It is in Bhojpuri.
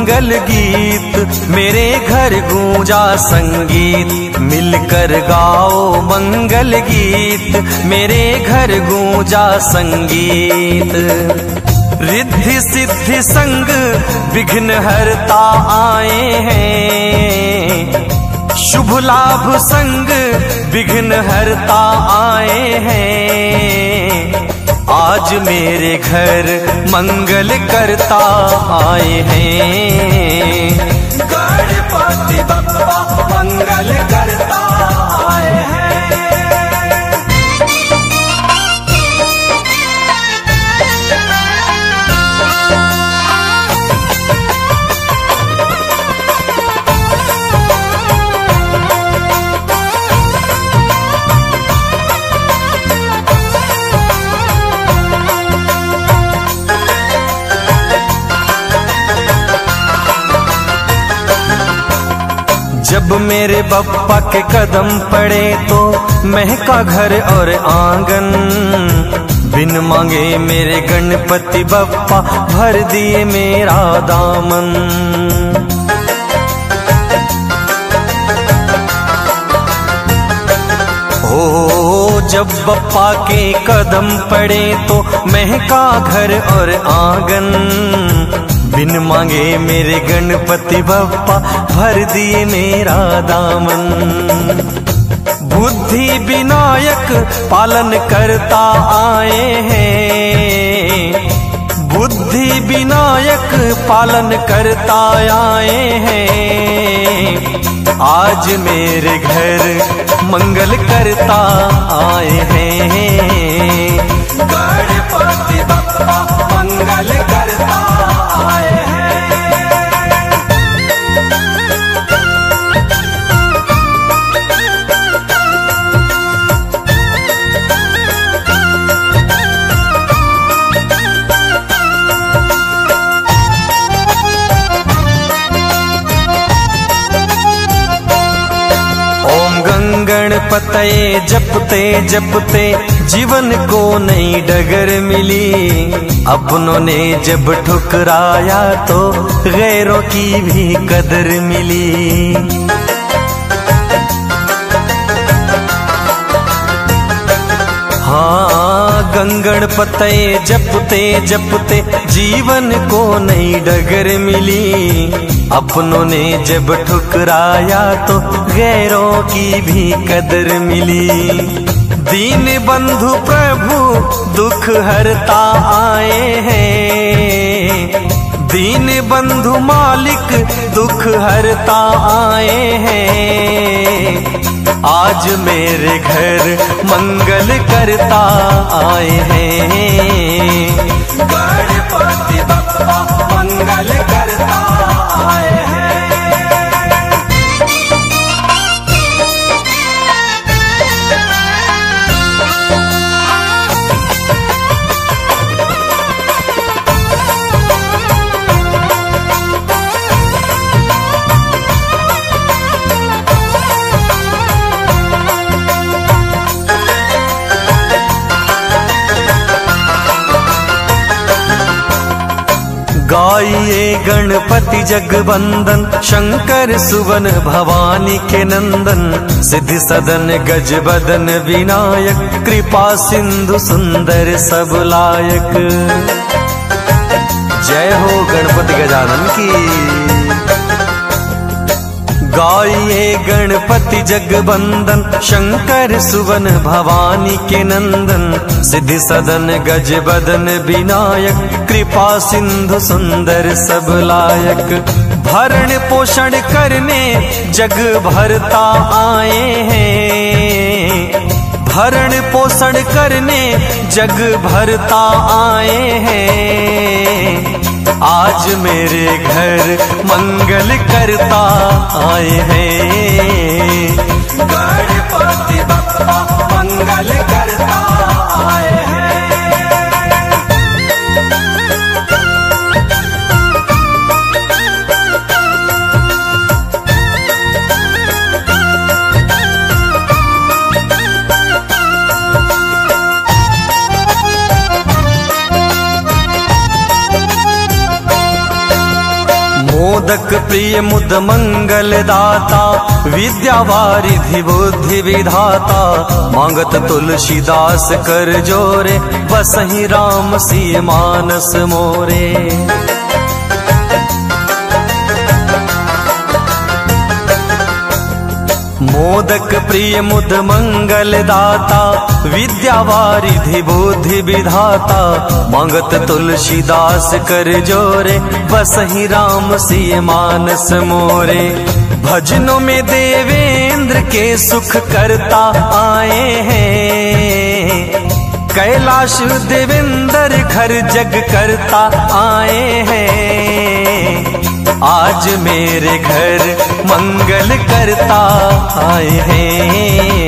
मंगल गीत, मेरे घर गूंजा संगीत। मिलकर गाओ मंगल गीत, मेरे घर गूंजा संगीत। रिद्धि सिद्धि संग विघ्न हरता आए हैं, शुभ लाभ संग विघ्न हरता आए हैं। आज मेरे घर मंगल करता आए हैं। गणपति बप्पा मंगल करता आए हैं। जब मेरे बप्पा के कदम पड़े तो महका घर और आंगन। बिन मांगे मेरे गणपति बप्पा भर दिए मेरा दामन। ओ जब बप्पा के कदम पड़े तो महका घर और आंगन। बिन मांगे मेरे गणपति बप्पा भर दिए मेरा दामन। बुद्धि विनायक पालन करता आए हैं, बुद्धि विनायक पालन करता आए हैं। आज मेरे घर मंगल करता आए हैं। गणपति बप्पा मंगल करता आए हैं। गणपतये जपते जपते जीवन को नई डगर मिली। अपनों ने जब ठुकराया तो गैरों की भी कदर मिली। हाँ गणपतये जपते जपते जीवन को नई डगर मिली। अपनों ने जब ठुकराया तो गैरों की भी कदर मिली। दीन बंधु प्रभु दुख हरता आए हैं। दीन बंधु मालिक दुख हरता आए हैं। आज मेरे घर मंगल करता आए हैं। गणपति बप्पा मंगल करता आए हैं। गाइए गणपति जगवंदन, शंकर सुवन भवानी के नंदन। सिद्धि सदन गज बदन विनायक, कृपा सिंधु सुंदर सब लायक। जय हो गणपति गजानन की। गाइए गणपति जगवंदन, शंकर सुवन भवानी के नंदन। सिद्धि सदन गज बदन विनायक, कृपा सिंधु सुंदर सब लायक। भरण पोषण करने जग भरता आए हैं। भरण पोषण करने जग भरता आए हैं। आज मेरे घर मंगल करता आए हैं। गणपति बप्पा मंगल करता आए हैं। मोदक प्रिय मुद मंगल दाता, विद्या वारिधि बुद्धि विधाता, मांगत तुलसीदास कर जोरे, बसहि राम सिय मानस मोरे। मोदक प्रिय मुद मंगल दाता, विद्या वारिधि बुद्धि विधाता, मांगत तुलसीदास कर जोरे, बसहि राम सिय मानस मोरे। भजनों में देवेंद्र के सुख करता आए हैं, कैलाश देवेंद्र घर जग करता आए हैं। आज मेरे घर मंगल करता आए हैं।